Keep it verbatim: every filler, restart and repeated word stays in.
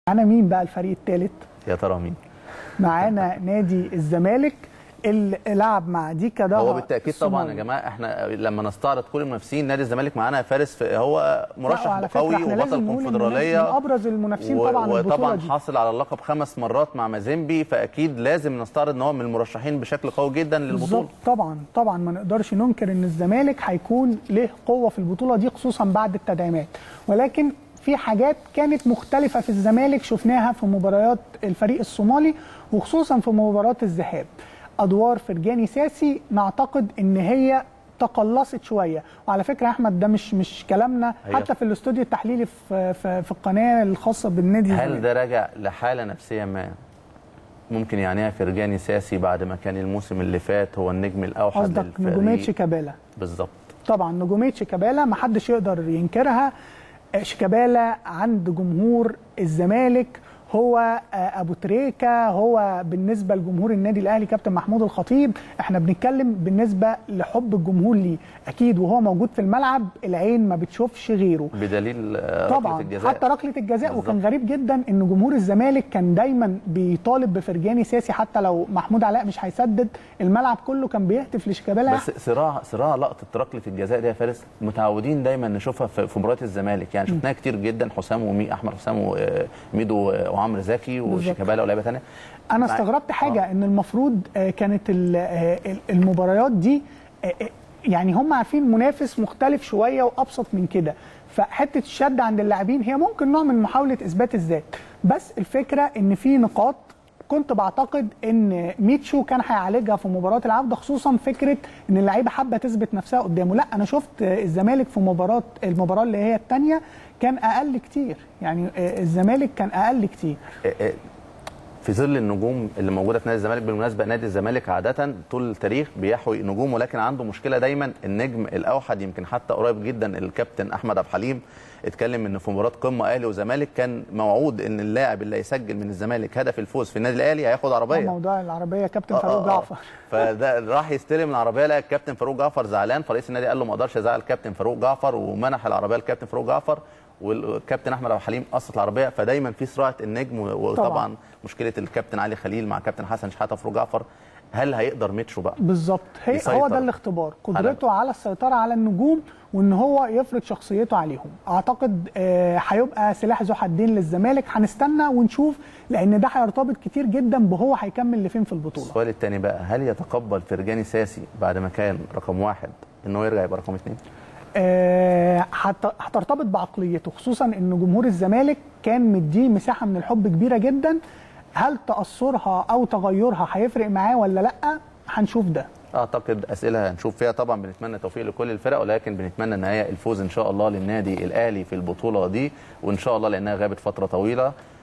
معانا مين بقى الفريق الثالث؟ يا ترى مين؟ معانا نادي الزمالك اللي لعب مع ديكا ده. هو بالتاكيد طبعا يا جماعه، احنا لما نستعرض كل المنافسين نادي الزمالك معانا فارس، هو مرشح قوي وبطل الكونفدراليه من ابرز المنافسين طبعا وطبعا حاصل على اللقب خمس مرات مع مازيمبي، فاكيد لازم نستعرض ان هو من المرشحين بشكل قوي جدا للبطوله. طبعا طبعا ما نقدرش ننكر ان الزمالك هيكون له قوه في البطوله دي خصوصا بعد التدعيمات، ولكن في حاجات كانت مختلفة في الزمالك شفناها في مباريات الفريق الصومالي وخصوصا في مباراة الذهاب. أدوار فرجاني ساسي نعتقد إن هي تقلصت شوية، وعلى فكرة أحمد ده مش مش كلامنا حتى في الاستوديو التحليلي في, في, في القناة الخاصة بالنادي. هل ده راجع لحالة نفسية ما ممكن يعنيها فرجاني ساسي بعد ما كان الموسم اللي فات هو النجم الأوحد للفريق؟ قصدك نجومية شيكابالا؟ بالظبط. طبعا نجومية شيكابالا ما حدش يقدر ينكرها. شيكابالا عند جمهور الزمالك هو ابو تريكه، هو بالنسبه لجمهور النادي الاهلي كابتن محمود الخطيب. احنا بنتكلم بالنسبه لحب الجمهور ليه اكيد، وهو موجود في الملعب العين ما بتشوفش غيره بدليل طبعا ركله الجزاء، حتى ركله الجزاء. وكان غريب جدا ان جمهور الزمالك كان دايما بيطالب بفرجاني ساسي، حتى لو محمود علاء مش هيسدد الملعب كله كان بيهتف لشيكابالا. بس صراع صراع لقطه ركله الجزاء دي يا فارس متعودين دايما نشوفها في مباريات الزمالك، يعني شفناها كتير جدا، حسام ومي احمد حسام وميدو وعمرو زكي وشيكابالا ولاعيبه ثانيه. انا استغربت حاجه آه. ان المفروض كانت المباريات دي يعني هم عارفين منافس مختلف شويه وابسط من كده، فحته الشد عند اللاعبين هي ممكن نوع من محاوله اثبات الذات، بس الفكره ان في نقاط كنت بعتقد ان ميتشو كان هيعالجها في مباراه العوده، خصوصا فكره ان اللعيبه حابه تثبت نفسها قدامه. لا انا شفت الزمالك في مباراه المباراه اللي هي الثانيه كان اقل كتير، يعني الزمالك كان اقل كتير في ظل النجوم اللي موجوده في نادي الزمالك. بالمناسبه نادي الزمالك عاده طول التاريخ بيحوي نجوم، ولكن عنده مشكله دايما النجم الاوحد. يمكن حتى قريب جدا الكابتن احمد عبد الحليم اتكلم ان في مباراه قمه اهلي وزمالك كان موعود ان اللاعب اللي هيسجل من الزمالك هدف الفوز في النادي الاهلي هياخد عربيه. موضوع العربيه كابتن فاروق جعفر فده راح يستلم العربيه، لقى الكابتن فاروق جعفر زعلان، فرئيس النادي قال له ما اقدرش ازعل الكابتن فاروق جعفر، ومنح العربيه للكابتن فاروق جعفر، والكابتن احمد عبد الحليم قصت العربيه. فدايما في صراع النجم، وطبعا طبعا مشكله الكابتن علي خليل مع كابتن حسن شحاته وفاروق جعفر. هل هيقدر ميتشو بقى بالظبط؟ هو ده الاختبار، قدرته على السيطره على النجوم وان هو يفرض شخصيته عليهم. اعتقد هيبقى آه سلاح ذو حدين للزمالك، هنستنى ونشوف، لان ده هيرتبط كتير جدا بهو هيكمل لفين في البطوله. السؤال الثاني بقى، هل يتقبل فرجاني ساسي بعد ما كان رقم واحد انه يرجع يبقى رقم اثنين؟ آه هترتبط بعقليته، خصوصا ان جمهور الزمالك كان مديه مساحه من الحب كبيره جدا. هل تاثرها او تغيرها هيفرق معاه ولا لا؟ هنشوف ده. اعتقد اسئله هنشوف فيها. طبعا بنتمنى التوفيق لكل الفرق، ولكن بنتمنى النهايه الفوز ان شاء الله للنادي الاهلي في البطوله دي، وان شاء الله لانها غابت فتره طويله.